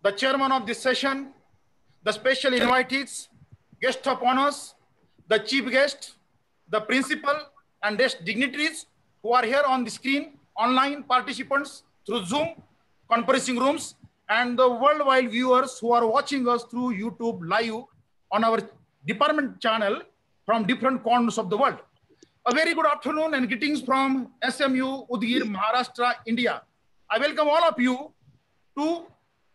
the chairman of this session, the special invitees, guest of honors, the chief guest, the principal and guest dignitaries who are here on the screen, online participants through Zoom, conferencing rooms, and the worldwide viewers who are watching us through YouTube live on our department channel from different corners of the world. A very good afternoon and greetings from SMU, Udgir, Maharashtra, India. I welcome all of you to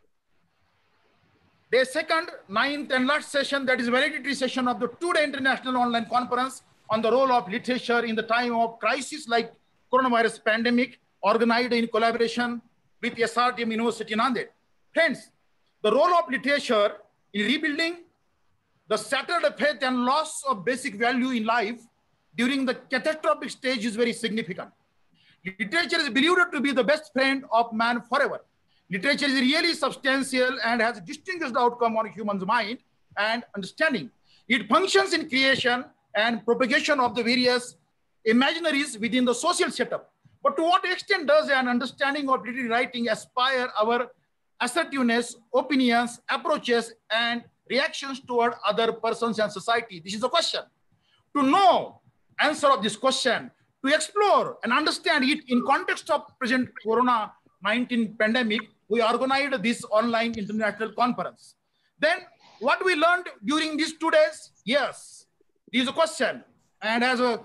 the second, ninth and last session, that is validity session of the two-day international online conference on the role of literature in the time of crisis like coronavirus pandemic, organized in collaboration with SRTM University Nanded. Friends, the role of literature in rebuilding the shattered faith and loss of basic value in life during the catastrophic stage is very significant. Literature is believed to be the best friend of man forever. Literature is really substantial and has a distinguished outcome on human's mind and understanding. It functions in creation and propagation of the various imaginaries within the social setup. But to what extent does an understanding of literary writing aspire our assertiveness, opinions, approaches, and reactions toward other persons and society? This is the question. To know answer of this question, to explore and understand it in context of present Corona-19 pandemic, we organized this online international conference. Then what we learned during these 2 days? Yes, this is a question. And as a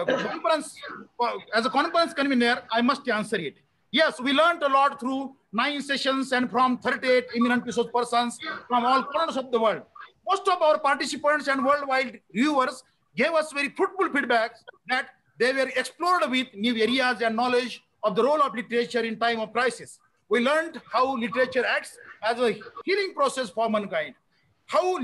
conference convener, I must answer it. Yes, we learned a lot through 9 sessions and from 38 eminent resource persons from all corners of the world. Most of our participants and worldwide viewers gave us very fruitful feedback that they were explored with new areas and knowledge of the role of literature in time of crisis. We learned how literature acts as a healing process for mankind, how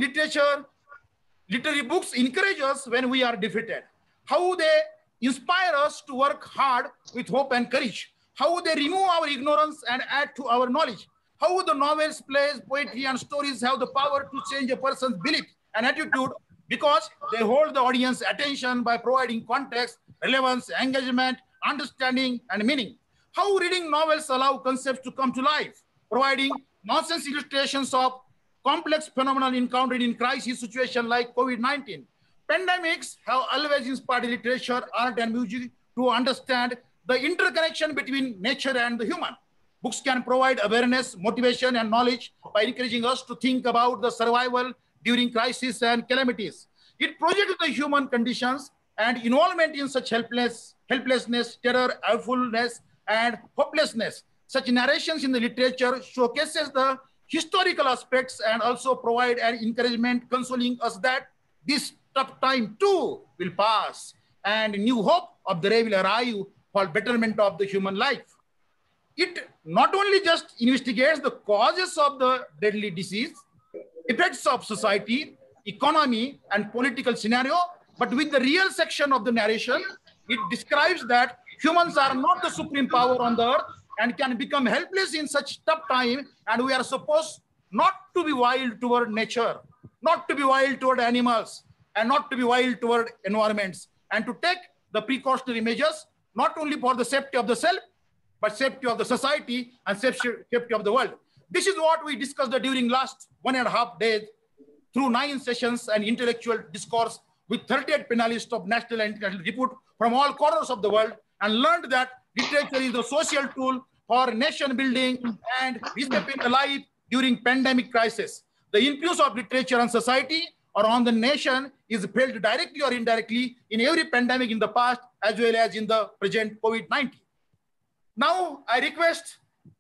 literary books encourage us when we are defeated, how they inspire us to work hard with hope and courage, how they remove our ignorance and add to our knowledge, how the novels, plays, poetry, and stories have the power to change a person's belief and attitude because they hold the audience attention by providing context, relevance, engagement, understanding, and meaning. How reading novels allow concepts to come to life, providing nonsense illustrations of complex phenomena encountered in crisis situations like COVID-19. Pandemics have always inspired literature, art, and music to understand the interconnection between nature and the human. Books can provide awareness, motivation, and knowledge by encouraging us to think about the survival during crisis and calamities. It projects the human conditions and involvement in such helplessness, terror, awfulness, and hopelessness. Such narrations in the literature showcases the historical aspects and also provide an encouragement, consoling us that this tough time too will pass and new hope of the day will arrive for betterment of the human life. It not only just investigates the causes of the deadly disease, effects of society, economy, and political scenario, but with the real section of the narration, it describes that humans are not the supreme power on the earth and can become helpless in such tough time, and we are supposed not to be wild toward nature, not to be wild toward animals, and not to be wild toward environments, and to take the precautionary measures, not only for the safety of the self, but safety of the society and safety of the world. This is what we discussed during last 1.5 days through 9 sessions and intellectual discourse with 38 panelists of national and international repute from all corners of the world, and learned that literature is the social tool for nation building and reshaping the life during pandemic crisis. The influence of literature on society or on the nation is felt directly or indirectly in every pandemic in the past as well as in the present COVID-19. Now I request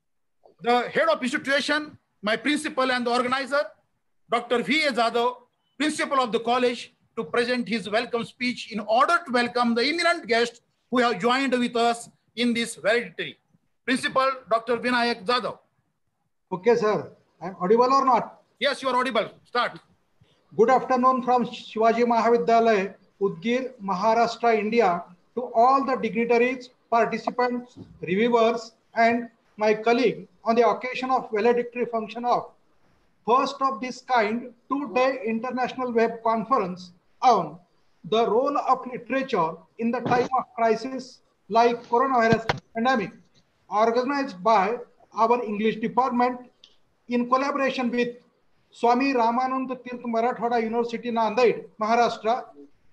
the head of institution, my principal and the organizer, Dr. V.A. Jadhav, principal of the college, to present his welcome speech in order to welcome the eminent guests who have joined with us in this validity. Principal Dr. Vinayak Jadhav. Okay, sir. I'm audible or not? Yes, you are audible. Start. Good afternoon from Shivaji Mahavidyalaya, Udgir, Maharashtra, India, to all the dignitaries, participants, reviewers, and my colleague on the occasion of valedictory function of first of this kind 2-day international web conference on the role of literature in the time of crisis like coronavirus pandemic, organized by our English department in collaboration with Swami Ramanand Tirth Marathwada University, Nanded, Maharashtra.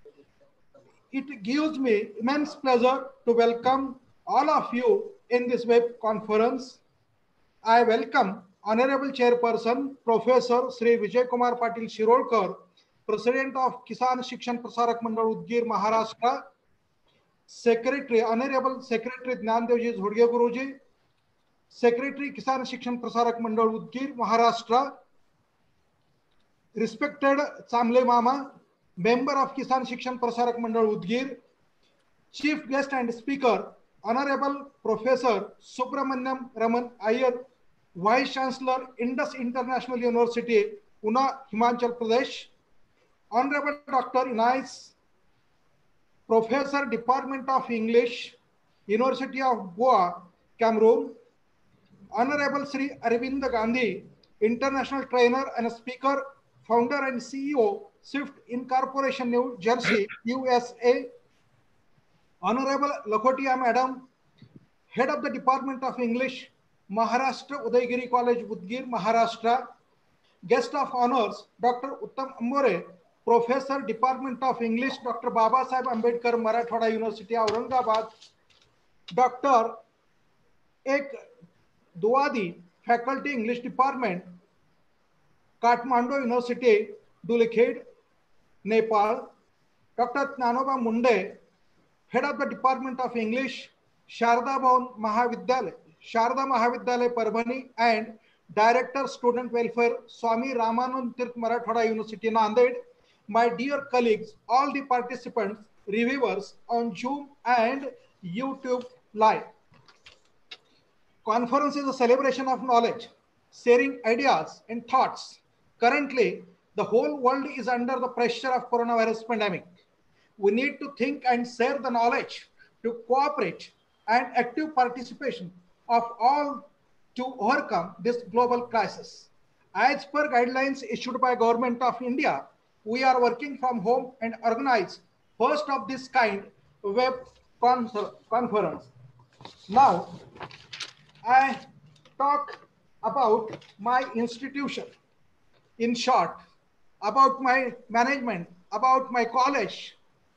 It gives me immense pleasure to welcome all of you in this web conference. I welcome Honorable Chairperson Professor Sri Vijay Kumar Patil Shirolkar, President of Kisan Shikshan Prasarak Mandal Udgir, Maharashtra, Secretary, Honorable Secretary Gnandevji Zhodge Guruji, Secretary Kisan Shikshan Prasarak Mandal Udgir, Maharashtra, respected Chamle Mama, Member of Kisan Shikshan Prasarak Mandal Udgir, Chief Guest and Speaker, Honorable Professor Subramaniam Raman Iyer, Vice Chancellor, Indus International University, Una, Himachal Pradesh, Honorable Dr. Inais, Professor, Department of English, University of Goa, Cameroon, Honorable Sri Arvind Gandhi, International Trainer and Speaker, Founder and CEO, Swift Incorporation, New Jersey, USA, Honorable Lakhotia Madam, Head of the Department of English, Maharashtra Udaygiri College, Udgir, Maharashtra. Guest of Honors, Dr. Uttam Ambore, Professor, Department of English, Dr. Baba Saheb Ambedkar, Marathwada University, Aurangabad. Dr. Ek Duadi, Faculty, English Department, Kathmandu University, Dhulekhed, Nepal. Dr. Jnanoba Munde, Head of the Department of English, Sharda Bhavan Mahavidyalaya, Sharda Mahavidyalaya, Parbhani, and Director, Student Welfare, Swami Ramanand Tirth Marathwada University, Nanded. My dear colleagues, all the participants, reviewers on Zoom and YouTube Live. Conference is a celebration of knowledge, sharing ideas and thoughts. Currently, the whole world is under the pressure of coronavirus pandemic. We need to think and share the knowledge to cooperate and active participation of all to overcome this global crisis. As per guidelines issued by Government of India, we are working from home and organize first of this kind web conference. Now, I talk about my institution. In short, about my management, about my college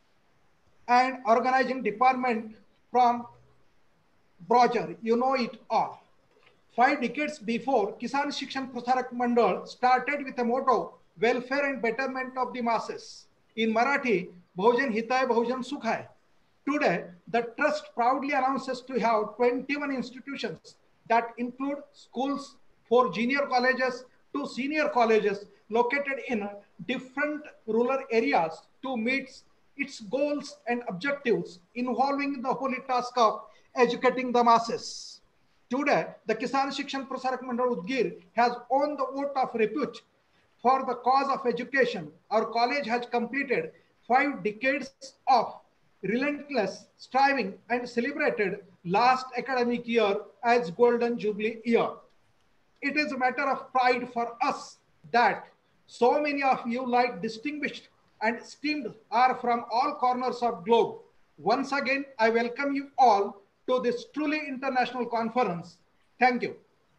and organizing department from brochure. You know it all. 5 decades before, Kisan Shikshan Prasarak Mandal started with a motto, welfare and betterment of the masses. In Marathi, Bhojan Hitay, Bhojan Sukhay. Today, the trust proudly announces to have 21 institutions that include schools, 4 junior colleges, 2 senior colleges located in different rural areas to meet its goals and objectives involving the holy task of educating the masses. Today, the Kisan Shikshan Prasarak Mandal Udgir has won the vote of repute for the cause of education. Our college has completed 5 decades of relentless striving and celebrated last academic year as Golden Jubilee year. It is a matter of pride for us that so many of you like distinguished and esteemed are from all corners of globe. Once again, I welcome you all to this truly international conference. Thank you.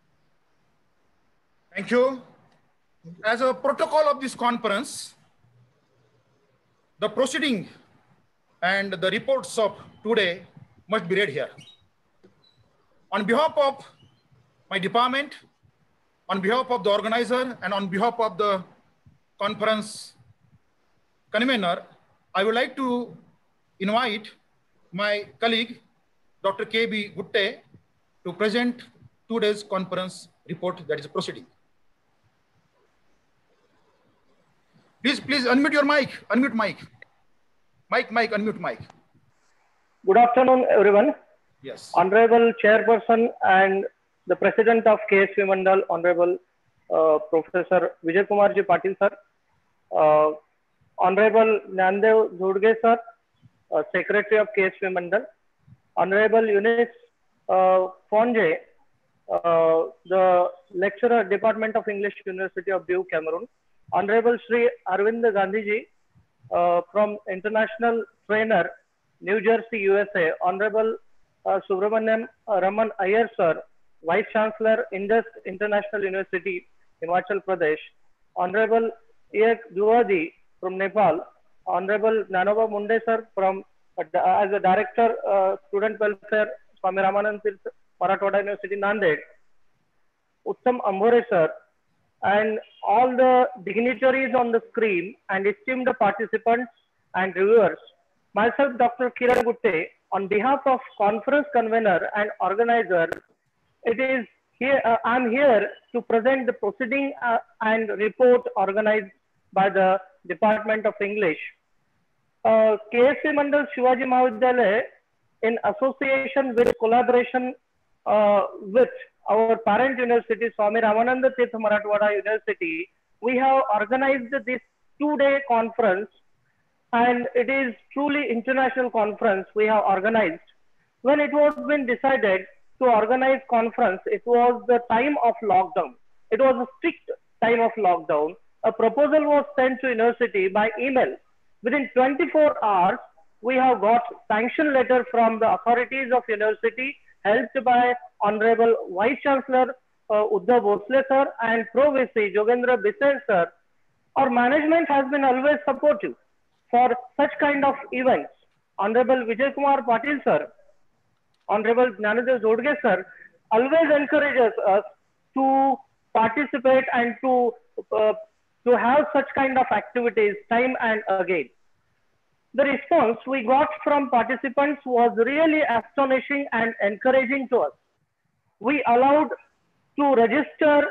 Thank you. As a protocol of this conference, the proceeding and the reports of today must be read here. On behalf of my department, on behalf of the organizer, and on behalf of the conference convener, I would like to invite my colleague, Dr. K.B. Gutte, to present today's conference report that is proceeding. Please unmute your mic, unmute mic. Mic, unmute mic. Good afternoon, everyone. Yes. Honorable Chairperson and the President of KSV Mandal, Honorable Professor Vijay Kumar Ji Patil sir, Honorable Gnandev Zhodge sir, Secretary of KSV Mandal, Honorable Eunice Fonje, the Lecturer, Department of English, University of Diu, Cameroon, Honorable Sri Arvind Gandhi Ji from International Trainer, New Jersey, USA, Honorable Subramaniam Raman Iyer sir, Vice Chancellor, Indus International University, Himachal Pradesh, Honorable A. Duwadi from Nepal, Honorable Nanova Munde sir from as a Director, Student Welfare, Swami Ramanand Tirth, Marathwada University, Nanded, Uttam Ambore sir, and all the dignitaries on the screen and esteemed participants and reviewers. Myself, Dr. Kiran Gutte, on behalf of conference convener and organizer, I'm here to present the proceeding and report organized by the Department of English. KSV Mandal Shivaji Mahavidyalaya, in association with collaboration with our parent university, Swami Ramananda Tirth Marathwada University, we have organized this 2-day conference, and it is truly international conference we have organized. When it was been decided to organize conference, it was the time of lockdown. It was a strict time of lockdown. A proposal was sent to university by email. Within 24 hours, we have got sanction letter from the authorities of university, helped by Honorable Vice Chancellor Uddhav Bhosle sir and Pro VC Jogendra Bisel sir. Our management has been always supportive for such kind of events. Honorable Vijay Kumar Patil sir, Honorable Jnanadev Zodge sir always encourages us to participate and to have such kind of activities time and again. The response we got from participants was really astonishing and encouraging to us. We allowed to register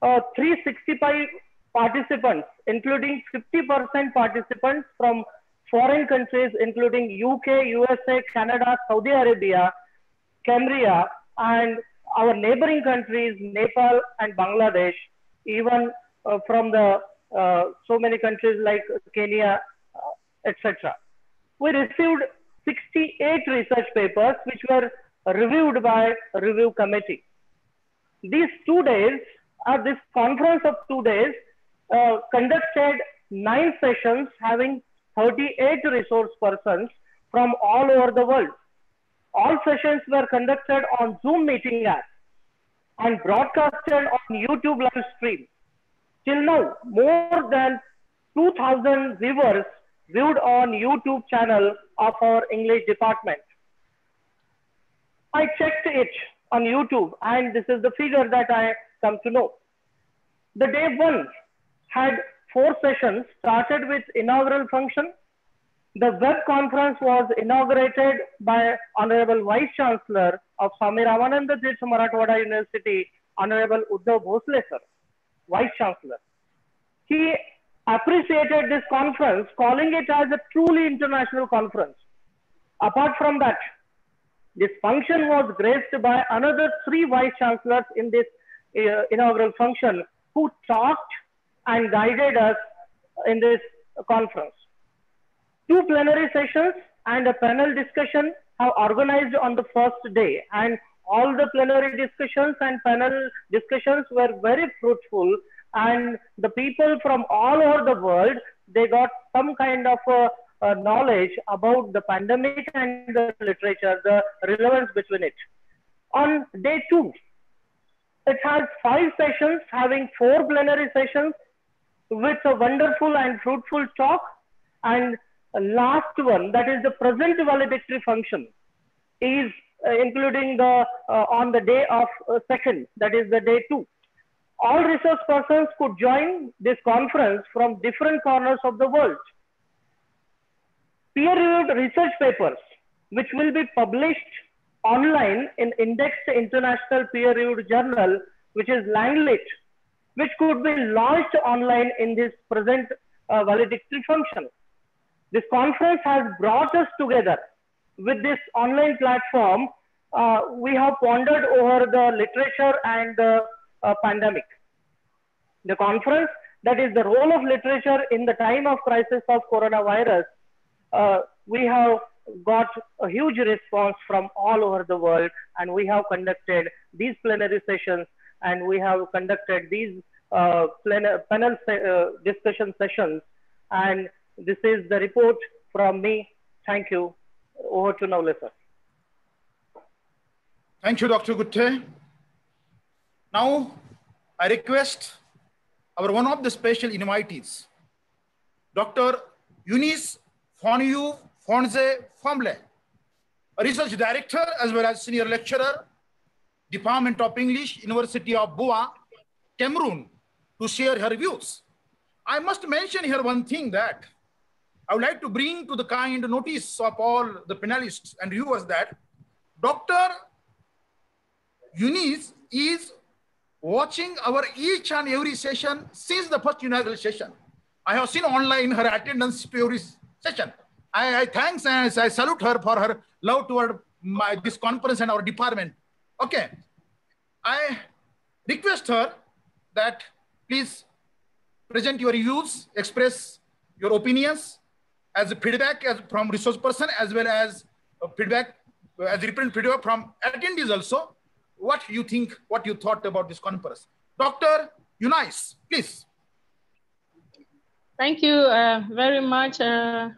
365 participants, including 50% participants from foreign countries, including UK, USA, Canada, Saudi Arabia, Cambria, and our neighboring countries, Nepal and Bangladesh, even from the so many countries like Kenya, etc. We received 68 research papers which were reviewed by a review committee. These 2 days, this conference of 2 days, conducted 9 sessions having 38 resource persons from all over the world. All sessions were conducted on Zoom meeting app and broadcasted on YouTube live stream. Till now, more than 2,000 viewers viewed on YouTube channel of our English department. I checked it on YouTube, and this is the figure that I come to know. The day 1 had 4 sessions, started with inaugural function. The web conference was inaugurated by Honorable Vice Chancellor of Swami Ramananda Tirth Marathwada University, Honorable Uddhav Bhosle sir, Vice Chancellor. He appreciated this conference, calling it as a truly international conference. Apart from that, this function was graced by another 3 Vice Chancellors in this inaugural function, who talked and guided us in this conference. 2 plenary sessions and a panel discussion are organized on the first day, and all the plenary discussions and panel discussions were very fruitful, and the people from all over the world, they got some kind of knowledge about the pandemic and the literature, the relevance between it. On day 2, it has 5 sessions having 4 plenary sessions with a wonderful and fruitful talk, and last one, that is the present valedictory function, is including the on the day of 2nd, that is the day 2. All resource persons could join this conference from different corners of the world. Peer-reviewed research papers, which will be published online in indexed international peer-reviewed journal, which is Langlit, which could be launched online in this present valedictory function. This conference has brought us together. With this online platform, we have pondered over the literature and the pandemic. The conference, that is the role of literature in the time of crisis of coronavirus, we have got a huge response from all over the world, and we have conducted these plenary sessions, and we have conducted these panel discussion sessions, and this is the report from me. Thank you. Over to Navle sir. Thank you, Dr. Gutte. Now, I request our one of the special invitees, Dr. Eunice Fonyu Fonze Famble, a research director as well as senior lecturer, Department of English, University of Bua, Cameroon, to share her views. I must mention here one thing that I would like to bring to the kind notice of all the panelists and viewers that Dr. Eunice is watching our each and every session since the first inaugural session. I have seen online her attendance to every session. I thanks and I salute her for her love toward this conference and our department. Okay. I request her that please present your views, express your opinions as a feedback from resource person as well as feedback as representative feedback from attendees also. What you think, what you thought about this conference. Dr. Eunice, please. Thank you very much, Dr.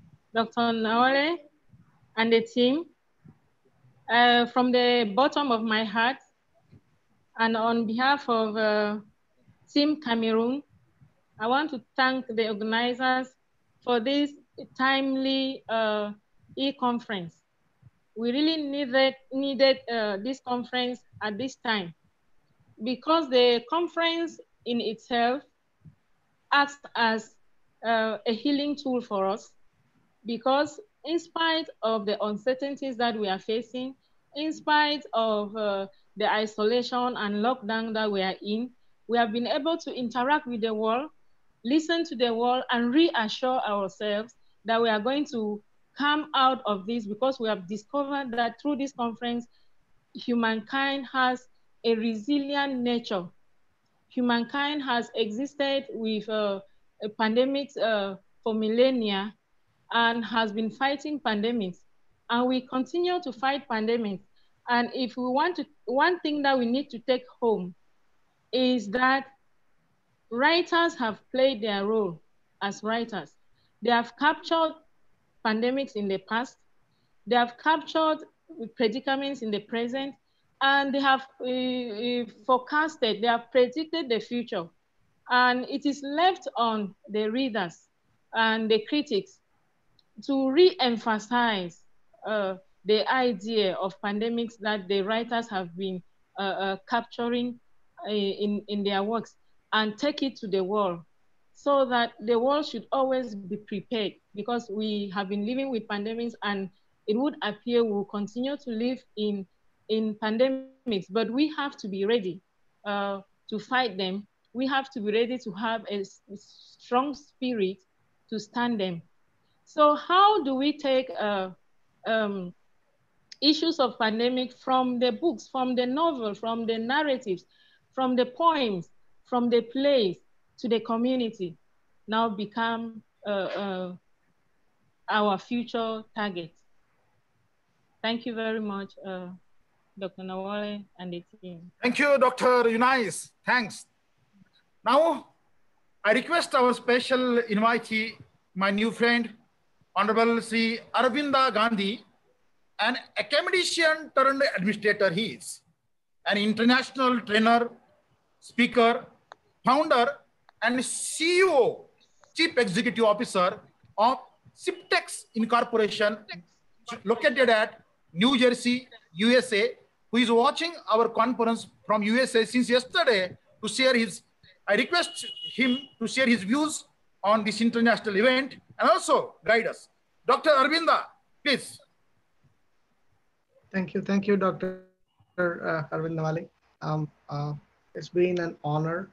Nawale and the team. From the bottom of my heart and on behalf of Team Cameroon, I want to thank the organizers for this timely e-conference. We really needed this conference at this time because the conference in itself acts as a healing tool for us, because in spite of the uncertainties that we are facing, in spite of the isolation and lockdown that we are in, we have been able to interact with the world, listen to the world, and reassure ourselves that we are going to come out of this, because we have discovered that through this conference, humankind has a resilient nature. Humankind has existed with pandemics for millennia and has been fighting pandemics, and we continue to fight pandemics. And if we want to, one thing that we need to take home is that writers have played their role as writers. They have captured pandemics in the past, they have captured predicaments in the present, and they have forecasted, they have predicted the future. And it is left on the readers and the critics to re-emphasize the idea of pandemics that the writers have been capturing in their works, and take it to the world, so that the world should always be prepared, because we have been living with pandemics, and it would appear we'll continue to live in pandemics, but we have to be ready to fight them. We have to be ready to have a strong spirit to stand them. So how do we take issues of pandemic from the books, from the novel, from the narratives, from the poems, from the plays to the community, now become our future targets? Thank you very much, Dr. Nawale and the team. Thank you, Dr. Eunice. Thanks. Now, I request our special invitee, my new friend, Honorable Sri Aravinda Gandhi, an academician turned administrator. He is an international trainer, speaker, founder, and CEO, Chief Executive Officer of Siptex Incorporation, located at New Jersey, USA, who is watching our conference from USA since yesterday to share his, I request him to share his views on this international event and also guide us. Dr. Aravinda, please. Thank you, Dr. Arvind Nawale. It's been an honor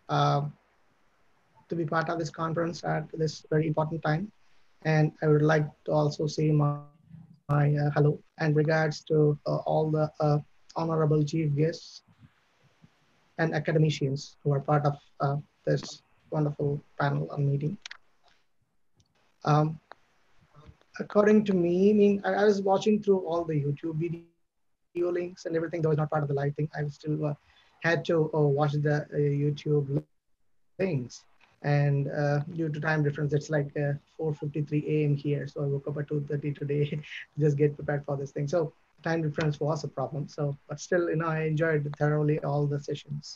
to be part of this conference at this very important time. And I would like to also say my hello and regards to all the honorable chief guests and academicians who are part of this wonderful panel and meeting. According to me, I was watching through all the YouTube video links and everything that was not part of the live thing. I still had to watch the YouTube links. And due to time difference, it's like 4:53 a.m. here. So I woke up at 2:30 today to just get prepared for this thing. So time difference was a problem. So, but still, I enjoyed thoroughly all the sessions.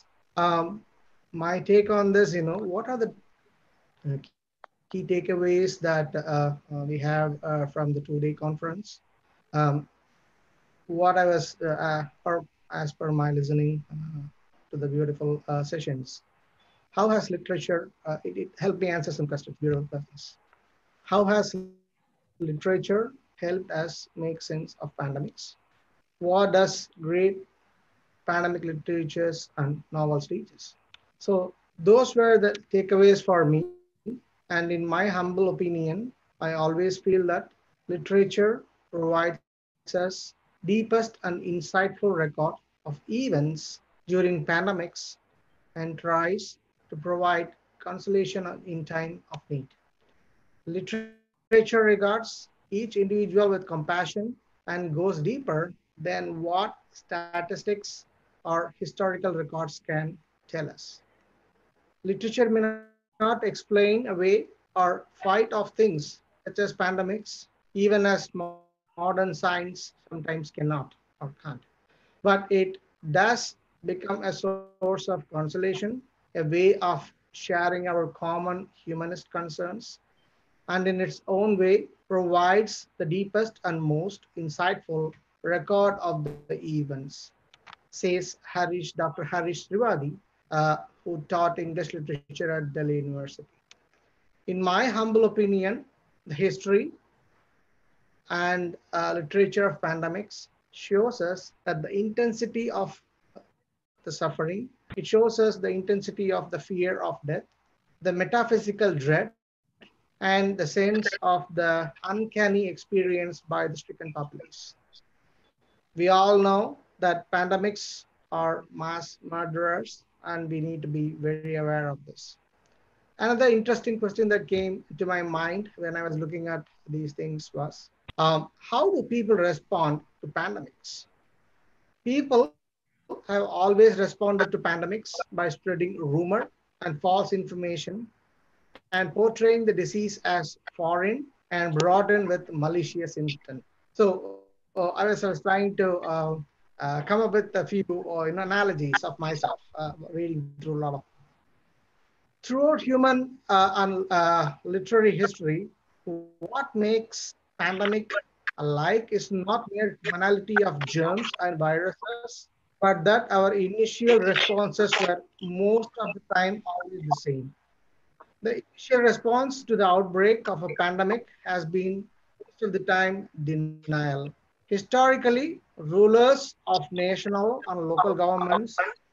My take on this, what are the key takeaways that we have from the 2-day conference? Um, what I was, or as per my listening to the beautiful sessions, how has literature, it helped me answer some questions, beautiful questions. How has literature helped us make sense of pandemics? What does great pandemic literatures and novels teach us? So those were the takeaways for me. And in my humble opinion, I always feel that literature provides us deepest and insightful record of events during pandemics and tries to provide consolation in time of need. Literature regards each individual with compassion and goes deeper than what statistics or historical records can tell us. Literature may not explain away or fight off things such as pandemics, even as modern science sometimes cannot or can't. But it does become a source of consolation, a way of sharing our common humanist concerns, and in its own way provides the deepest and most insightful record of the events, says Dr. Harish Trivedi, who taught English literature at Delhi University. In my humble opinion, the history and literature of pandemics shows us that the intensity of the suffering, it shows us the intensity of the fear of death, the metaphysical dread, and the sense of the uncanny experience by the stricken populace. We all know that pandemics are mass murderers, and we need to be very aware of this. Another interesting question that came to my mind when I was looking at these things was, how do people respond to pandemics? People have always responded to pandemics by spreading rumor and false information and portraying the disease as foreign and brought in with malicious intent. So I was trying to come up with a few analogies of myself, reading through a lot of. Throughout human and literary history, what makes pandemic alike is not mere commonality of germs and viruses, but that our initial responses were most of the time always the same. The initial response to the outbreak of a pandemic has been most of the time denial. Historically, rulers of national and local governments,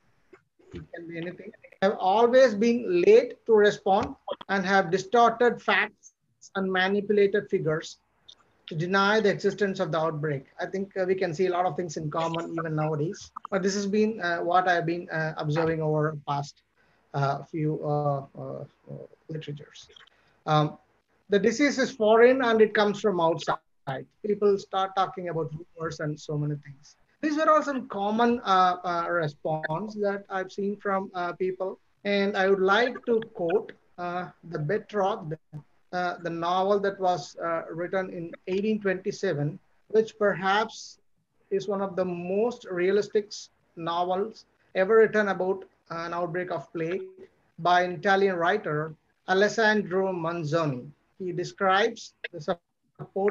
it can be anything, have always been late to respond and have distorted facts and manipulated figures to deny the existence of the outbreak. I think we can see a lot of things in common even nowadays. But this has been what I've been observing over past few literatures. Um, the disease is foreign and it comes from outside. People start talking about rumors and so many things. These were all some common response that I've seen from people. And I would like to quote the Bedrock, the novel that was written in 1827, which perhaps is one of the most realistic novels ever written about an outbreak of plague by an Italian writer, Alessandro Manzoni. He describes the support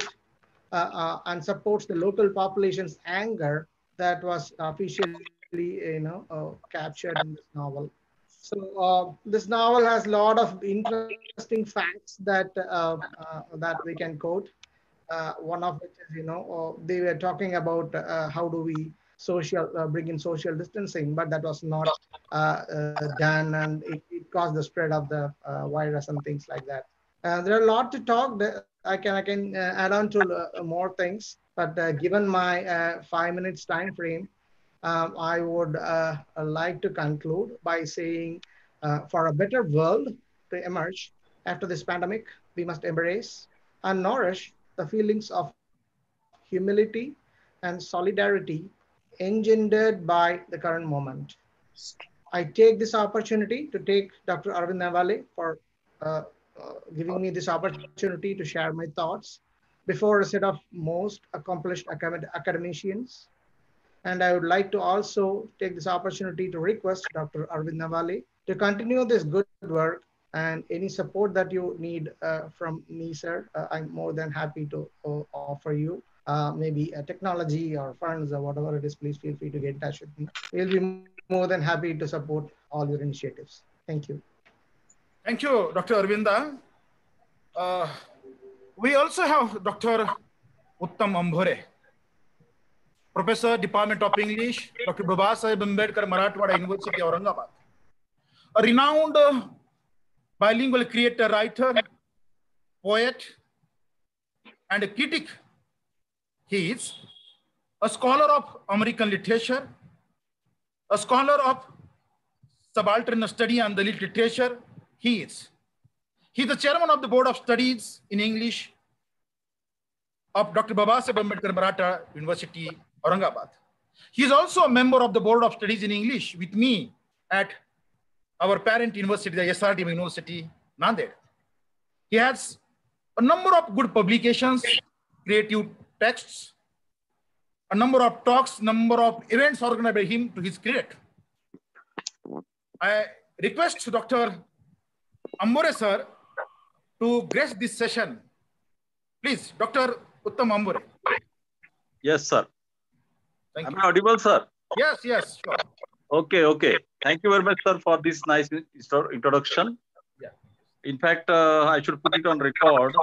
and supports the local population's anger that was officially, captured in this novel. So this novel has a lot of interesting facts that we can quote. One of which is, they were talking about how do we bring in social distancing, but that was not done, and it caused the spread of the virus and things like that. There are a lot to talk. I can add on to more things, but given my 5 minutes time frame, I would like to conclude by saying, for a better world to emerge after this pandemic, we must embrace and nourish the feelings of humility and solidarity engendered by the current moment. I take this opportunity to take Dr. Arvind Navale for giving me this opportunity to share my thoughts. before a set of most accomplished academicians. And I would like to also take this opportunity to request Dr. Arvind Nawale to continue this good work, and any support that you need from me, sir, I'm more than happy to offer you. Maybe a technology or funds or whatever it is, please feel free to get in touch with me. We'll be more than happy to support all your initiatives. Thank you. Thank you, Dr. Arvinda. We also have Dr. Uttam Ambore, Professor, Department of English, Dr. Babasaheb Ambedkar, Marathwada University, Aurangabad. A renowned bilingual creator, writer, poet, and a critic. He is a scholar of American literature, a scholar of subaltern study and the literature. He is the chairman of the Board of Studies in English of Dr. Babasaheb Ambedkar Maratha University, Aurangabad. He is also a member of the Board of Studies in English with me at our parent university, the SRTM University, Nanded. He has a number of good publications, creative texts, a number of talks, number of events organized by him to his credit. I request Dr. Ambore sir to grace this session. Please, Dr. Uttam Ambore. Yes, sir. Thank Am you. I audible, sir? Yes, yes, sure. Okay. Thank you very much, sir, for this nice introduction. Yeah. In fact, I should put it on record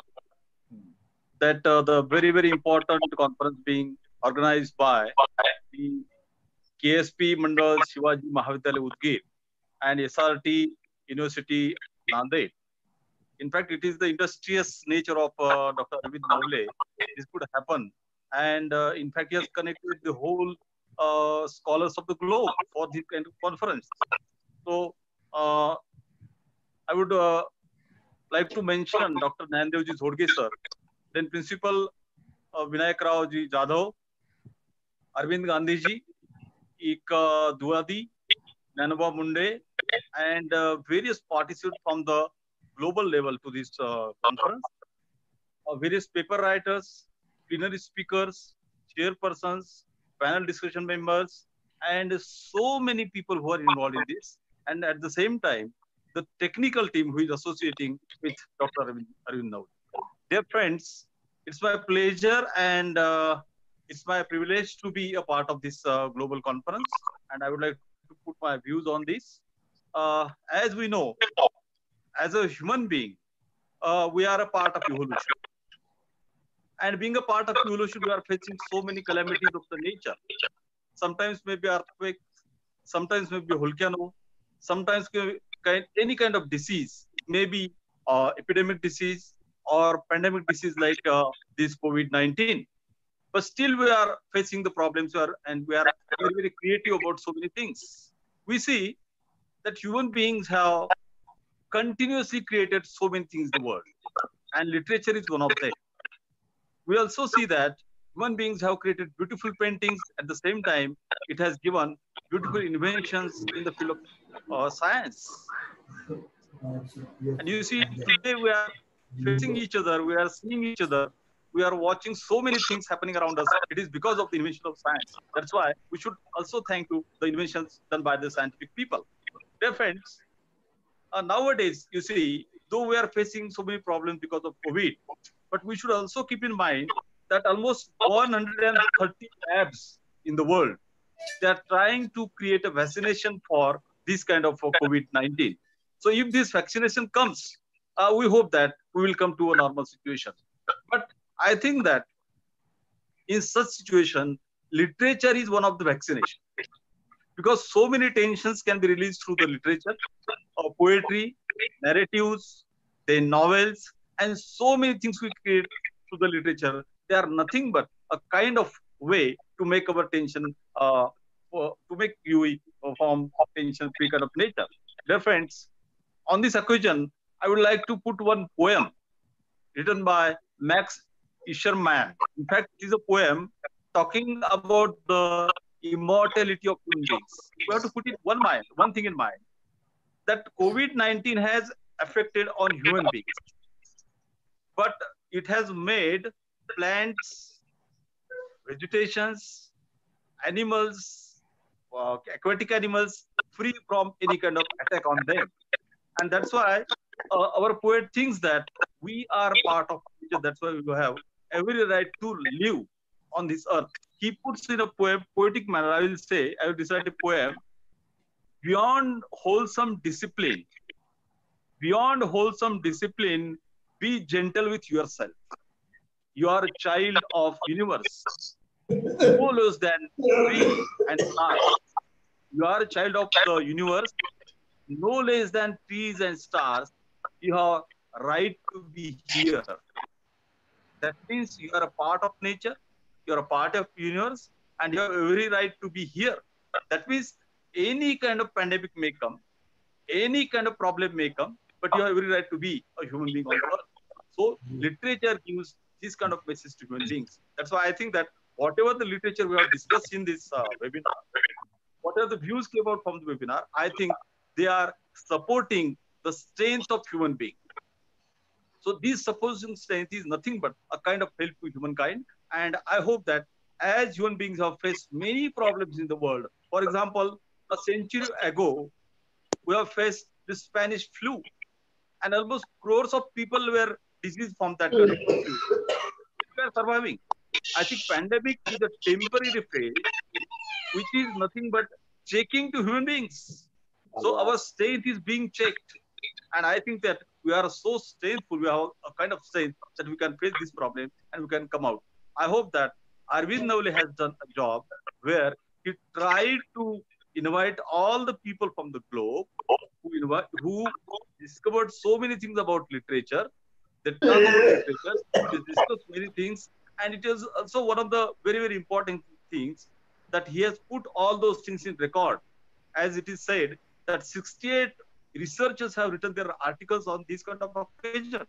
that the very important conference being organized by the KSP Mandal Shivaji Mahavidyalaya Udgir and SRT University Nanded. In fact, it is the industrious nature of Dr. Arvind Nawale. This could happen. And in fact, he has connected the whole scholars of the globe for this kind of conference. So I would like to mention Dr. Nandevji Zhodge sir, then Principal Vinayak Rao ji Jadhav, Arvind Gandhi ji, Ika Duadi, Nanoba Munde, and various participants from the global level to this conference. Various paper writers, plenary speakers, chairpersons, panel discussion members, and so many people who are involved in this. And at the same time, the technical team who is associating with Dr. Arvind Nawale. Dear friends, it's my pleasure and it's my privilege to be a part of this global conference. And I would like to put my views on this. As we know, as a human being, we are a part of evolution. And being a part of evolution, we are facing so many calamities of the nature. Sometimes maybe earthquake, sometimes maybe volcano, sometimes any kind of disease, maybe epidemic disease or pandemic disease like this COVID-19. But still we are facing the problems and we are very creative about so many things. We see that human beings have continuously created so many things in the world, and literature is one of them. We also see that human beings have created beautiful paintings. At the same time, it has given beautiful inventions in the field of science. And you see, today we are facing each other, we are seeing each other, we are watching so many things happening around us. It is because of the invention of science. That's why we should also thank to the inventions done by the scientific people. Dear friends, nowadays, you see, though we are facing so many problems because of COVID, but we should also keep in mind that almost 130 labs in the world, they are trying to create a vaccination for this kind of COVID-19. So if this vaccination comes, we hope that we will come to a normal situation. But I think that in such situation, literature is one of the vaccination, because so many tensions can be released through the literature, poetry, narratives, then novels, and so many things we create through the literature. They are nothing but a kind of way to make our tension, to make you form of tension-free kind of nature. Dear friends, on this occasion, I would like to put one poem written by Max Isherman. In fact, it is a poem talking about the immortality of human beings. We have to put it one thing in mind, that COVID-19 has affected on human beings, but it has made plants, vegetations, animals, aquatic animals, free from any kind of attack on them. And that's why our poet thinks that we are part of nature. That's why we have every right to live on this earth. He puts in a poem, poetic manner. I will recite a poem. Beyond wholesome discipline, be gentle with yourself. You are a child of universe, no less than trees and stars. You are a child of the universe, no less than trees and stars. You have right to be here. That means you are a part of nature, you are a part of universe, and you have every right to be here. That means any kind of pandemic may come, any kind of problem may come, but you have every right to be a human being on earth. So literature gives this kind of message to human beings. That's why I think that whatever the literature we have discussed in this webinar, whatever the views came out from the webinar, I think they are supporting the strength of human being. So this supposing strength is nothing but a kind of help to humankind. And I hope that as human beings have faced many problems in the world, for example, a century ago, we have faced the Spanish flu, and almost crores of people were diseased from that kind of flu. We are surviving. I think pandemic is a temporary phase, which is nothing but checking to human beings. So our strength is being checked. And I think that we are so strengthful, we have a kind of strength that we can face this problem and we can come out. I hope that Arvind Navale has done a job where he tried to invite all the people from the globe who discovered so many things about literature. They talk about literature, they discuss many things, and it is also one of the very, very important things that he has put all those things in record. As it is said, that 68 researchers have written their articles on this kind of occasion.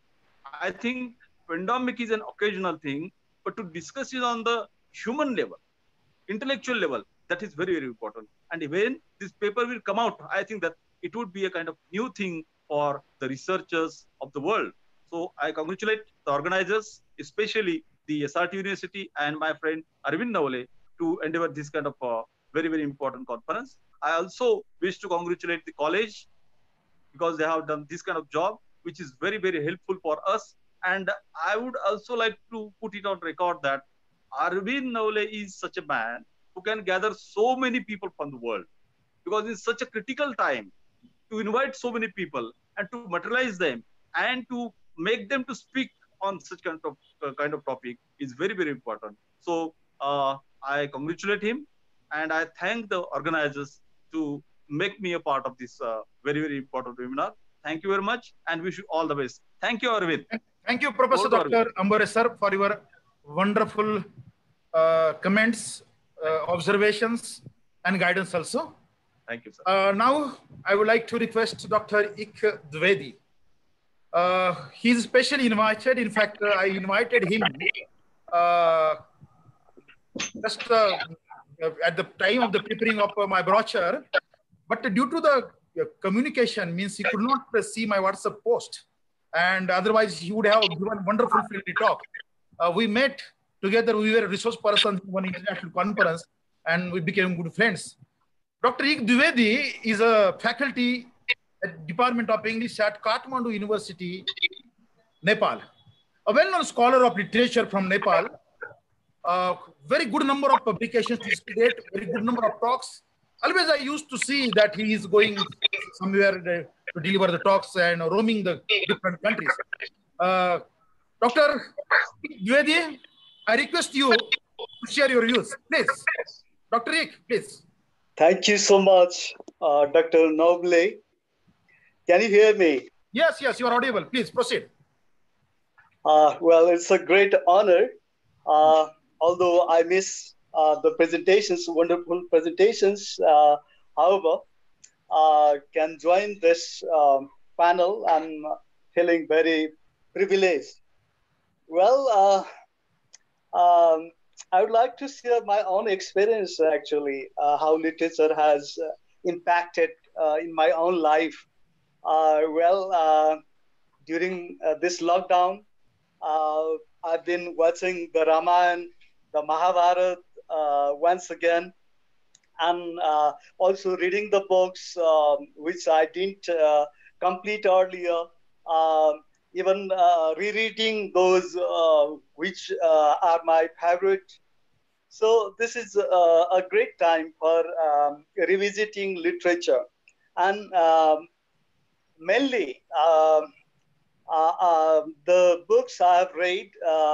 I think pandemic is an occasional thing, but to discuss it on the human level, intellectual level, that is very, very important. And when this paper will come out, I think that it would be a kind of new thing for the researchers of the world. So I congratulate the organizers, especially the SRT University and my friend Arvind Navale, to endeavor this kind of very, very important conference. I also wish to congratulate the college because they have done this kind of job, which is very, very helpful for us. And I would also like to put it on record that Arvind Navale is such a man who can gather so many people from the world, because in such a critical time, to invite so many people and to materialize them and to make them to speak on such kind of topic is very, very important. So I congratulate him and I thank the organizers to make me a part of this very, very important webinar. Thank you very much and wish you all the best. Thank you, Arvind. Thank you, Professor Dr. Ambare sir, for your wonderful comments, observations, and guidance also. Thank you, sir. Now, I would like to request Dr. Ik Dwivedi. He is specially invited. In fact, I invited him just at the time of the preparing of my brochure. But due to the communication, means he could not see my WhatsApp post. And otherwise, he would have given wonderful friendly talk. We met together. We were resource persons in one international conference, and we became good friends. Dr. Ik Dwivedi is a faculty at Department of English at Kathmandu University, Nepal. A well-known scholar of literature from Nepal. Very good number of publications to date, very good number of talks. Always I used to see that he is going somewhere to deliver the talks and roaming the different countries. Dr. Dwivedi, I request you to share your views, please. Dr. Ik, please. Thank you so much, Dr. Navale. Can you hear me? Yes, yes, you are audible. Please proceed. Well, it's a great honor. Although I miss the presentations, wonderful presentations, however, can join this panel. I'm feeling very privileged. Well, I would like to share my own experience, actually, how literature has impacted in my own life. During this lockdown, I've been watching the Ramayana, the Mahabharata once again, and also reading the books which I didn't complete earlier. Even rereading those which are my favorite. So this is a great time for revisiting literature, and mainly the books I have read.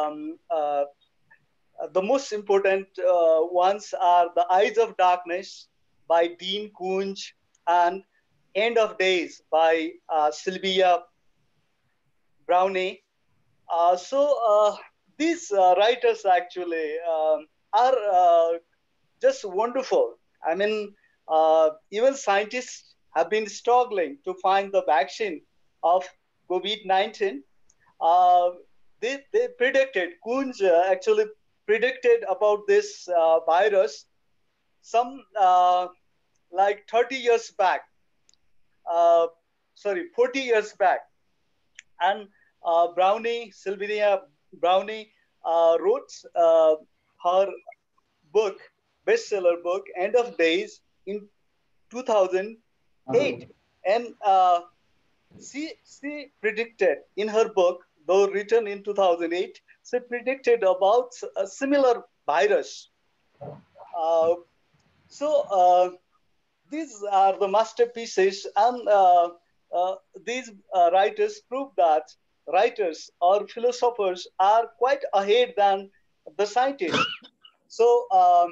The most important ones are The Eyes of Darkness by Dean Koontz and End of Days by Sylvia Brownie. So these writers actually are just wonderful. I mean, even scientists have been struggling to find the vaccine of COVID-19. They predicted, Koontz actually predicted about this virus some like 30 years back, 40 years back. And Sylvia Brownie wrote her book, bestseller book, End of Days, in 2008. And she predicted in her book, though written in 2008, she predicted about a similar virus. So these are the masterpieces, and these writers prove that writers or philosophers are quite ahead than the scientists. So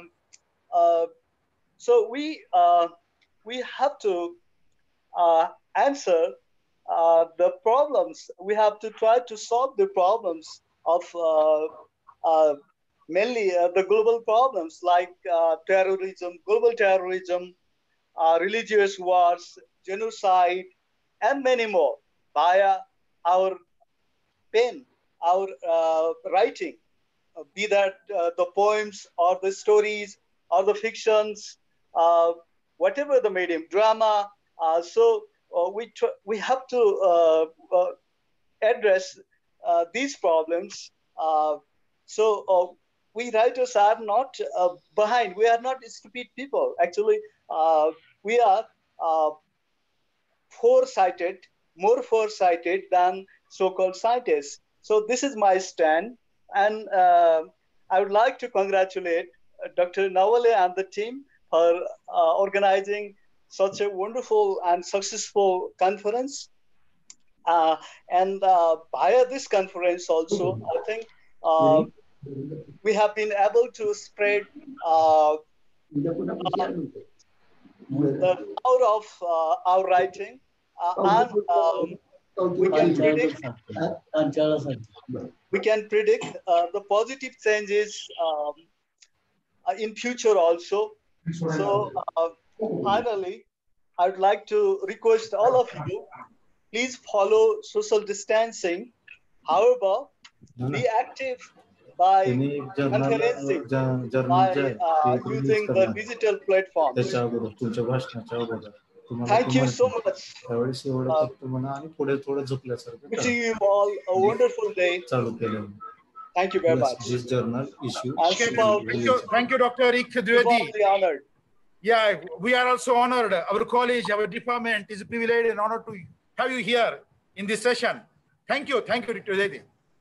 so we have to answer the problems. We have to try to solve the problems of mainly the global problems like terrorism, global terrorism, religious wars, genocide, and many more via our pen, our writing, be that the poems or the stories or the fictions, whatever the medium, drama. So we have to address these problems. So we writers are not behind. We are not stupid people. Actually, we are foresighted, more foresighted than so-called scientists. So this is my stand. And I would like to congratulate Dr. Nawale and the team for organizing such a wonderful and successful conference. And via this conference also, I think we have been able to spread the power of our writing, and we can predict the positive changes in future also. So finally, I would like to request all of you, please follow social distancing. However, be active by conferencing, by using the digital platforms. Thank you so much. Wishing you all a wonderful day. Thank you very much. This journal issue. Thank you, Dr. Rick Dwivedi. Honored. Yeah, we are also honored. Our college, our department is a privilege and honor to have you here in this session. Thank you, Rick Dwivedi.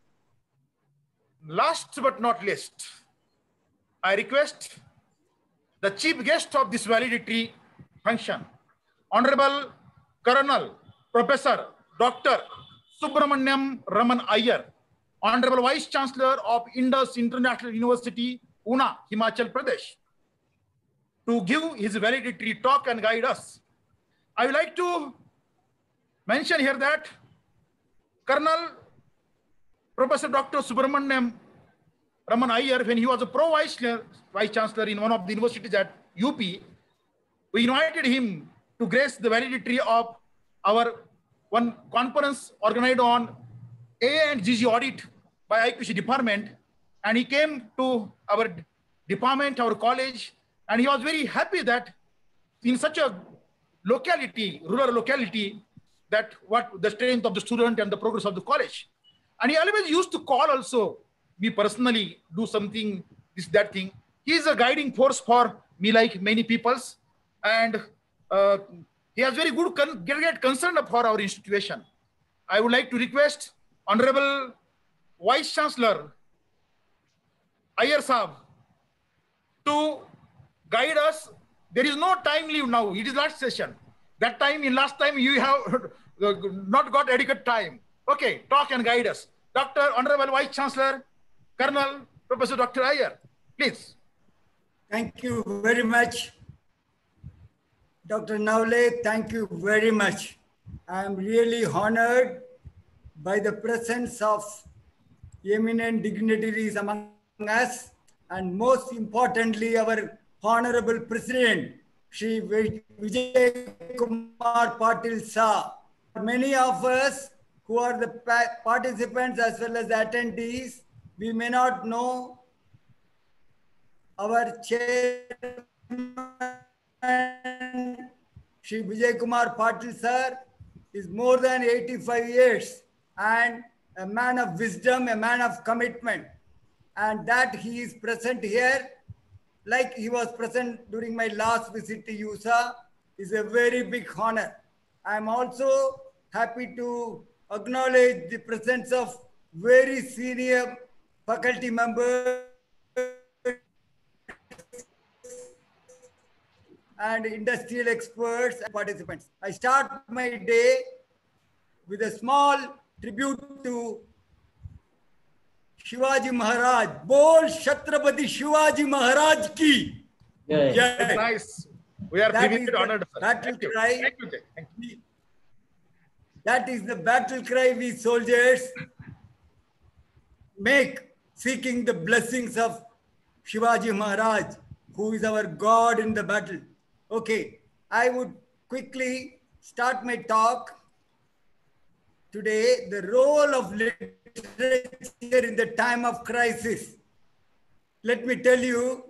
Last but not least, I request the chief guest of this valedictory function, Honorable Colonel Professor Dr. Subramaniam Raman Iyer, Honorable Vice Chancellor of Indus International University, Una, Himachal Pradesh, to give his valedictory talk and guide us. I would like to mention here that Colonel Professor Dr. Subramaniam Raman Iyer, when he was a Vice Chancellor in one of the universities at UP, we invited him to grace the valedictory of our one conference organized on AA and GG audit by IQC department. And he came to our department, our college, and he was very happy that in such a locality, rural locality, that what the strength of the student and the progress of the college. And he always used to call also me personally do something, this, that thing. He is a guiding force for me, like many peoples. And he has very good great concern for our institution. I would like to request Honorable Vice Chancellor Iyer Saab to guide us. There is no time leave now. It is last session. That time, in last time, you have not got adequate time. Okay, talk and guide us. Dr. Honorable Vice Chancellor, Colonel Professor Dr. Iyer, please. Thank you very much. Dr. Naule, thank you very much. I am really honored by the presence of eminent dignitaries among us, and most importantly, our Honorable President, Shri Vijay Kumar Patil Sir. Many of us who are the participants as well as the attendees, we may not know our chairman, Shri Vijay Kumar Patil Sir, is more than 85 years and a man of wisdom, a man of commitment. And that he is present here, like he was present during my last visit to USA, is a very big honor. I am also happy to acknowledge the presence of very senior faculty members and industrial experts and participants. I start my day with a small tribute to Shivaji Maharaj. Bol Chhatrapati Shivaji Maharaj ki. Yeah. That's nice. We are very honored. Battle cry. Thank you. Thank you. That is the battle cry we soldiers make, seeking the blessings of Shivaji Maharaj, who is our God in the battle. Okay, I would quickly start my talk today, the role of literature in the time of crisis. Let me tell you,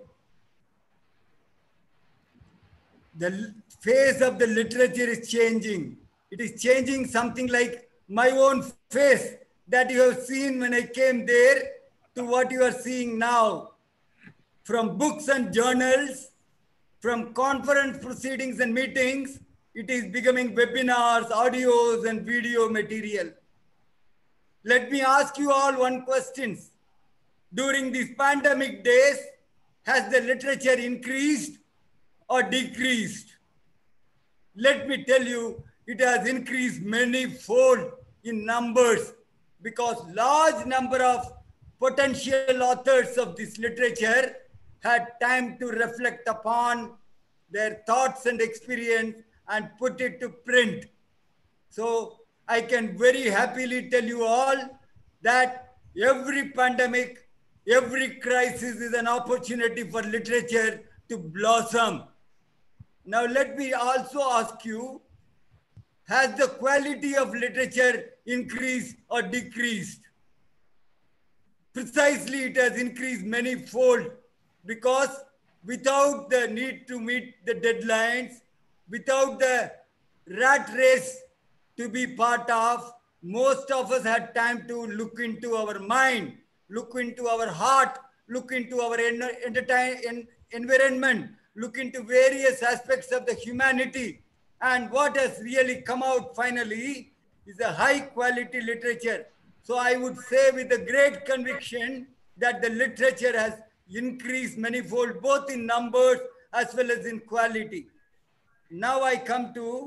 the face of the literature is changing. It is changing something like my own face that you have seen when I came there to what you are seeing now. From books and journals, from conference proceedings and meetings, it is becoming webinars, audios, and video material. Let me ask you all one question. During these pandemic days, has the literature increased or decreased? Let me tell you, it has increased many-fold in numbers because large number of potential authors of this literature had time to reflect upon their thoughts and experience and put it to print. So I can very happily tell you all that every pandemic, every crisis is an opportunity for literature to blossom. Now let me also ask you, has the quality of literature increased or decreased? Precisely, it has increased many-fold because without the need to meet the deadlines, without the rat race to be part of, most of us had time to look into our mind, look into our heart, look into our environment, look into various aspects of the humanity. And what has really come out finally is a high quality literature. So I would say with a great conviction that the literature has increased manifold, both in numbers as well as in quality. Now I come to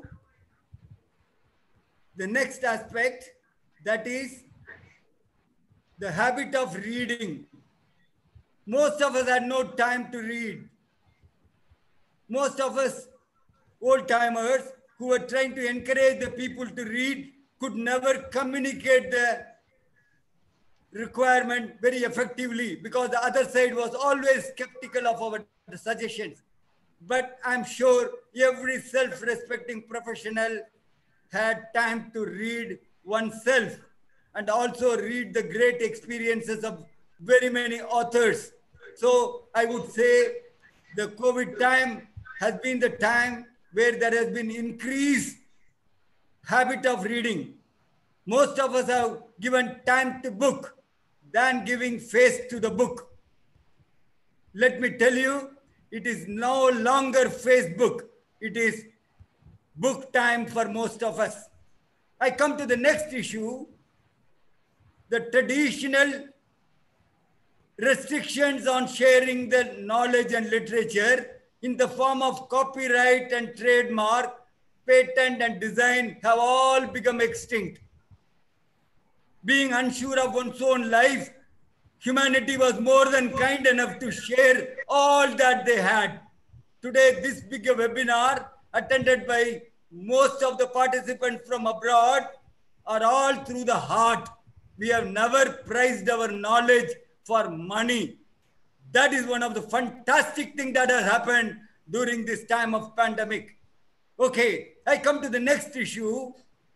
the next aspect, that is the habit of reading. Most of us had no time to read. Most of us old-timers who were trying to encourage the people to read could never communicate the requirement very effectively because the other side was always skeptical of our suggestions. But I'm sure every self-respecting professional had time to read oneself and also read the great experiences of very many authors. So I would say the COVID time has been the time where there has been increased habit of reading. Most of us have given time to book. than giving face to the book. Let me tell you, it is no longer Facebook. It is book time for most of us. I come to the next issue, the traditional restrictions on sharing the knowledge and literature in the form of copyright and trademark, patent and design have all become extinct. Being unsure of one's own life, humanity was more than kind enough to share all that they had. Today, this big webinar, attended by most of the participants from abroad, are all through the heart. We have never prized our knowledge for money. That is one of the fantastic things that has happened during this time of pandemic. Okay, I come to the next issue.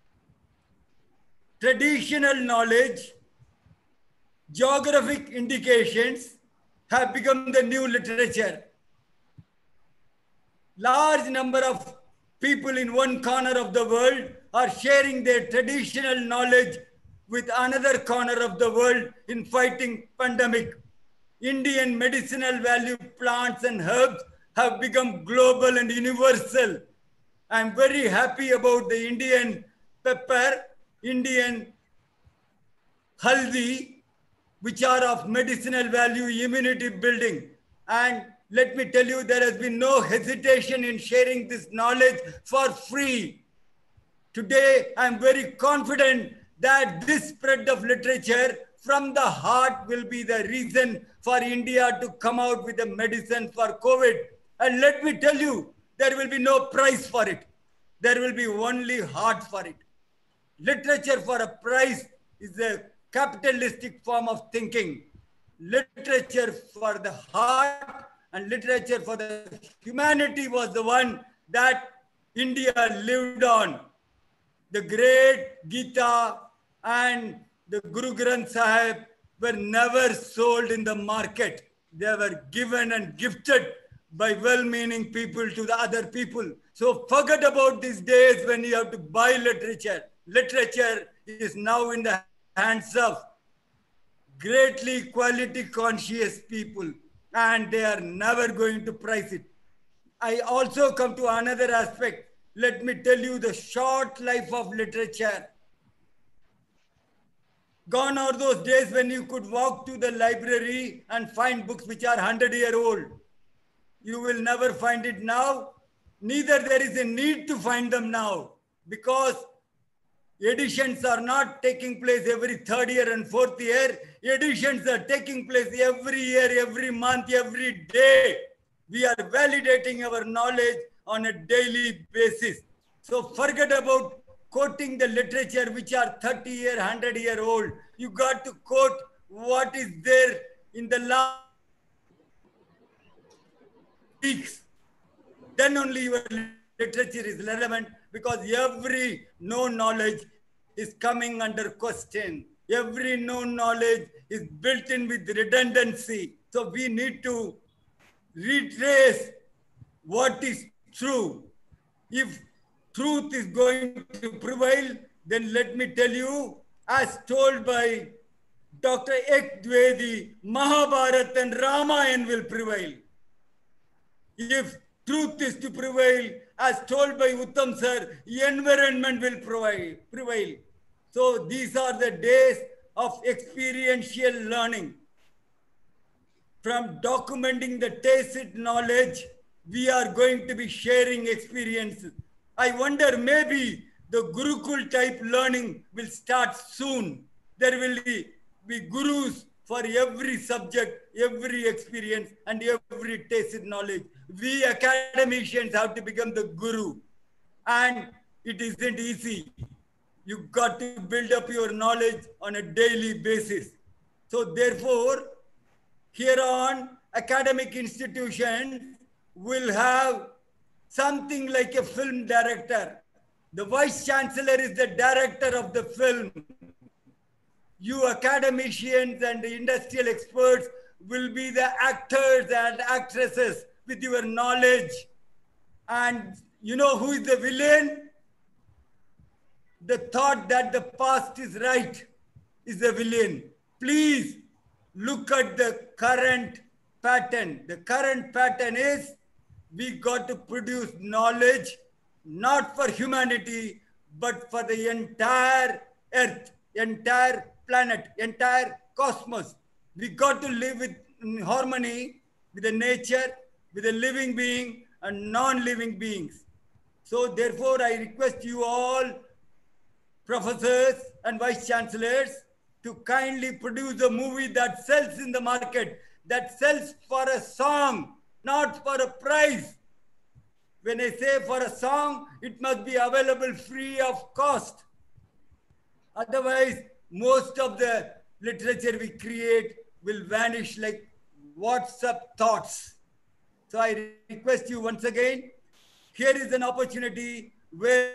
Traditional knowledge, geographic indications have become the new literature. Large number of people in one corner of the world are sharing their traditional knowledge with another corner of the world in fighting pandemic. Indian medicinal value plants and herbs have become global and universal. I'm very happy about the Indian pepper, Indian haldi, which are of medicinal value, immunity building. And let me tell you, there has been no hesitation in sharing this knowledge for free. Today, I'm very confident that this spread of literature from the heart will be the reason for India to come out with a medicine for COVID. And let me tell you, there will be no price for it. There will be only heart for it. Literature for a price is a capitalistic form of thinking. Literature for the heart and literature for the humanity was the one that India lived on. The great Gita and the Guru Granth Sahib were never sold in the market. They were given and gifted by well-meaning people to the other people. So forget about these days when you have to buy literature. Literature is now in the hands of greatly quality conscious people, and they are never going to price it. I also come to another aspect. Let me tell you the short life of literature. Gone are those days when you could walk to the library and find books which are 100-year-old. You will never find it now. Neither there is a need to find them now, because editions are not taking place every third year and fourth year. Editions are taking place every year, every month, every day. We are validating our knowledge on a daily basis. So forget about quoting the literature which are 30-year, 100-year-old. You got to quote what is there in the last weeks. Then only your literature is relevant, because every known knowledge is coming under question. Every known knowledge is built in with redundancy. So we need to retrace what is true. If truth is going to prevail, then let me tell you, as told by Dr. Ek Dwivedi, Mahabharata and Ramayana will prevail. If truth is to prevail, as told by Uttam sir, environment will prevail. So these are the days of experiential learning. From documenting the tacit knowledge, we are going to be sharing experiences. I wonder, maybe the Gurukul type learning will start soon. There will be gurus for every subject, every experience, and every tacit knowledge. We academicians have to become the guru. And it isn't easy. You've got to build up your knowledge on a daily basis. So therefore, here on, academic institutions will have something like a film director. The vice chancellor is the director of the film. You academicians and the industrial experts will be the actors and actresses with your knowledge. And you know who is the villain? The thought that the past is right is the villain. Please look at the current pattern. The current pattern is we got to produce knowledge, not for humanity, but for the entire earth, entire planet, entire cosmos. We got to live in harmony with the nature, with the living being and non-living beings. So therefore, I request you all, professors and vice chancellors, to kindly produce a movie that sells in the market, that sells for a song, not for a prize. When I say for a song, it must be available free of cost. Otherwise, most of the literature we create will vanish like WhatsApp thoughts. So I request you once again, here is an opportunity where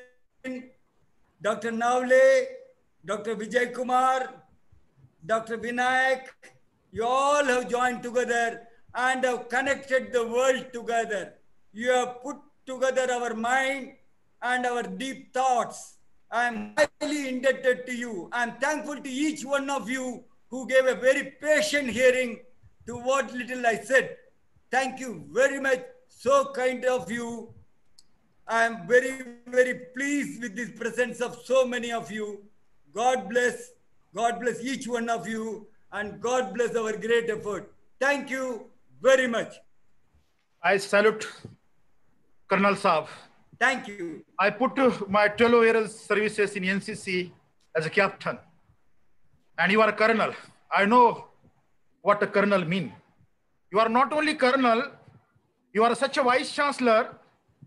Dr. Navle, Dr. Vijay Kumar, Dr. Vinayak, you all have joined together and have connected the world together. You have put together our mind and our deep thoughts. I am highly indebted to you. I am thankful to each one of you who gave a very patient hearing to what little I said. Thank you very much. So kind of you. I am very, very pleased with this presence of so many of you. God bless each one of you, and God bless our great effort. Thank you very much. I salute Colonel Saab. Thank you. I put my 12 years services in NCC as a captain, and you are a colonel. I know what a colonel means. You are not only colonel, you are such a vice chancellor.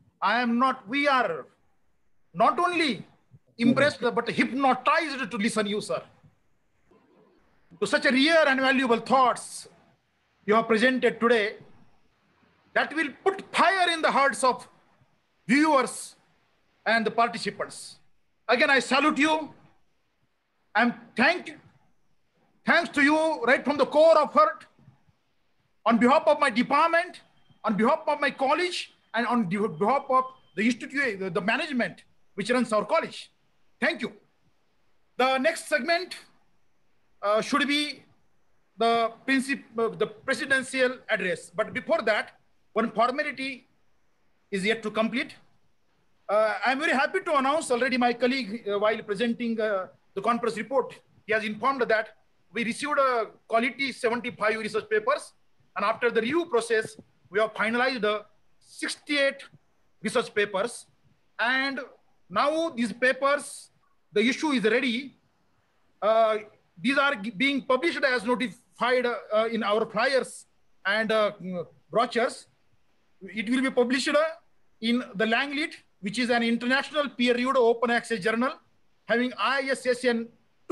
We are not only impressed, but hypnotized to listen to you, sir. To such a rare and valuable thoughts you have presented today that will put fire in the hearts of viewers and the participants. Again, I salute you and thanks to you right from the core of heart, on behalf of my department, on behalf of my college, and on behalf of the institute, the management which runs our college. Thank you. The next segment should be the presidential address. But before that, one formality is yet to complete. I'm very happy to announce already my colleague, while presenting the conference report, he has informed that we received a quality 75 research papers, and after the review process, we have finalized the 68 research papers. And now these papers, the issue is ready. These are being published as notified in our flyers and brochures. It will be published in the Langlit, which is an international peer-reviewed open access journal having ISSN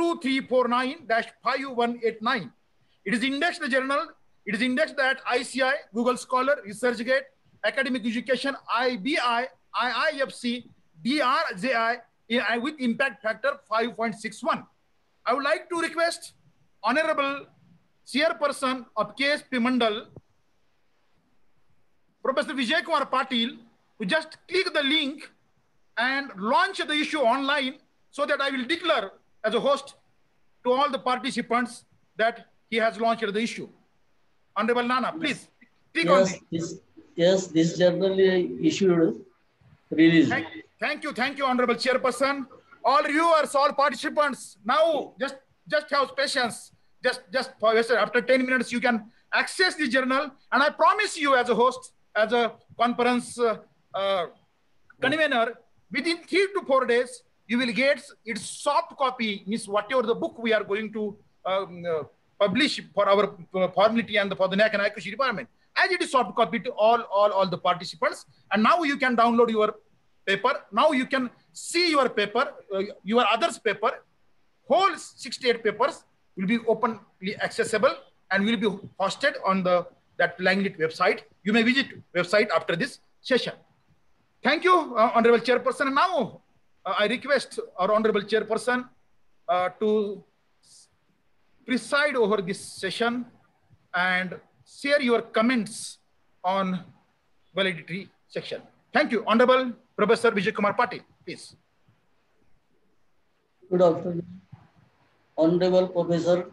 2349-5189. It is indexed the journal. It is indexed at ICI, Google Scholar, ResearchGate, Academic Education, IBI, IIFC, DRJI, with impact factor 5.61. I would like to request Honorable Chairperson of KSP Mandal, Professor Vijay Kumar Patil, to just click the link and launch the issue online, so that I will declare as a host to all the participants that he has launched the issue. Honorable Nana, please click on this. Yes, this journal issued, released. Thank you, Honorable Chairperson. All viewers, all participants, now just have patience. Just for after 10 minutes, you can access the journal. And I promise you, as a host, as a conference convener, within 3 to 4 days, you will get its soft copy, means whatever the book we are going to publish for our formality and for the NAAC and IQC department, as it is soft copy to all the participants. And now you can download your paper. Now you can see your paper, your others' paper. Whole 68 papers will be openly accessible and will be hosted on that Langlit website. You may visit website after this session. Thank you, Honorable Chairperson. And now I request our Honorable Chairperson to preside over this session and share your comments on validity section. Thank you. Honorable Professor Vijay Kumar Patil, please. Good afternoon. Honorable Professor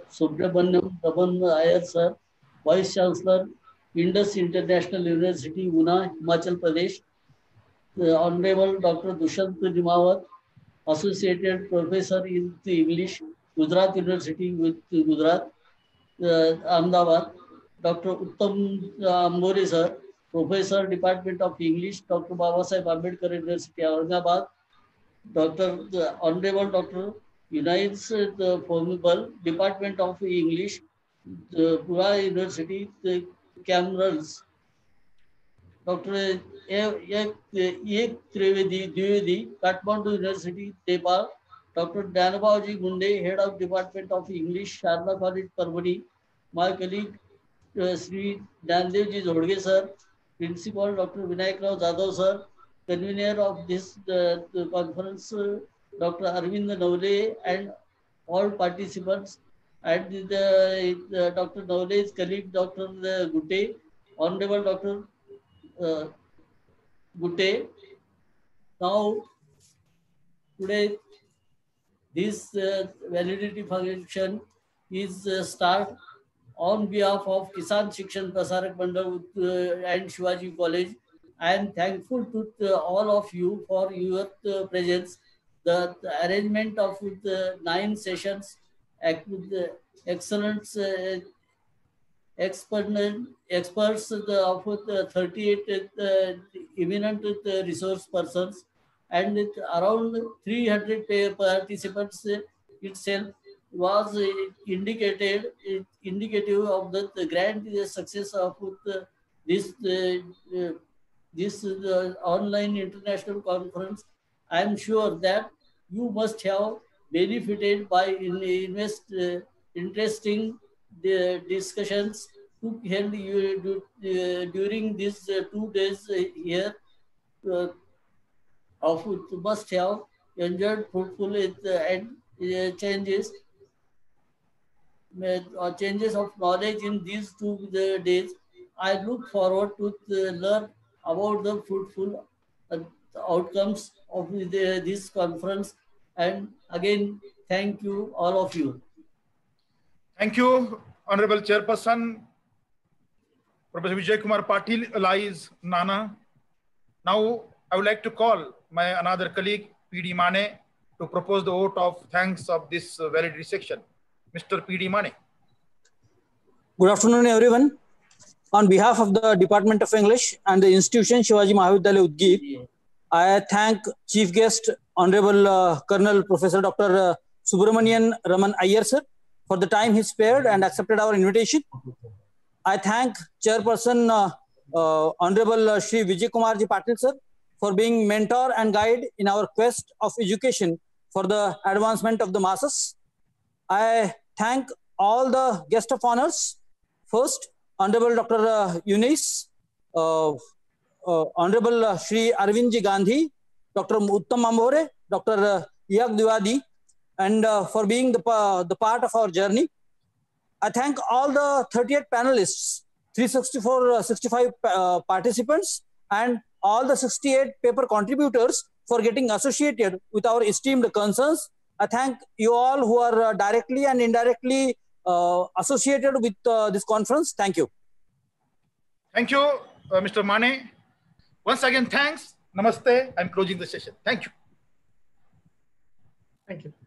Subramaniam Raman Iyer sir, Vice Chancellor, Indus International University, Una, Himachal Pradesh, Honorable Dr. Dushant Nimawat, Associated Professor in English, Gujarat University with Gujarat, Ahmedabad, Dr. Uttam Ambore sir, Professor, Department of English, Dr. Babasaheb Ambedkar University, Aurangabad, Honorable Dr. Unites the Formable, Department of English, Pune University, the Camerals, Dr. Ek Trivedi, Kathmandu University, Nepal, Dr. Danabaji Munde, Head of Department of English, Sharma College, Parvani, my colleague Sri Dandevji Zhodge sir, Principal Dr. Vinayak Rao Jadhav sir, convener of this conference, Dr. Arvind Navle, and all participants, and Dr. Navle's colleague, Dr. Gutte, Honorable Dr. Gutte. Now, today, this validity function is start on behalf of Kisan Shikshan Prasarak Mandal and Shivaji College. I am thankful to all of you for your presence. The arrangement of 9 sessions, excellent experts of 38 eminent resource persons, and around 300 participants itself was indicative of the grand success of this online international conference. I am sure that you must have benefited by interesting discussions took held during these 2 days here. Of must have enjoyed fruitful and changes of knowledge in these 2 days. I look forward to learn about the fruitful outcomes of this conference. And again, thank you, all of you. Thank you, Honorable Chairperson, Professor Vijay Kumar Patil, alias Nana. Now, I would like to call my another colleague, P.D. Mane, to propose the vote of thanks of this validity section. Mr. P.D. Mane. Good afternoon, everyone. On behalf of the Department of English and the institution Shivaji Mahavidyalaya Udgir, I thank Chief Guest, Honorable Colonel Professor Dr. Subramanian Raman Iyer sir, for the time he spared and accepted our invitation. I thank Chairperson Honorable Shri Vijay Kumar Ji Patil sir for being mentor and guide in our quest of education for the advancement of the masses. I thank all the guest of honors. First, Honorable Dr. Eunice, Honorable Shri Arvind Ji Gandhi, Dr. Uttam Ambore, Dr. Yak Dwivedi, and for being the part of our journey. I thank all the 38 panelists, 65 participants, and all the 68 paper contributors for getting associated with our esteemed concerns. I thank you all who are directly and indirectly associated with this conference. Thank you. Thank you, Mr. Mane. Once again, thanks. Namaste. I'm closing the session. Thank you. Thank you.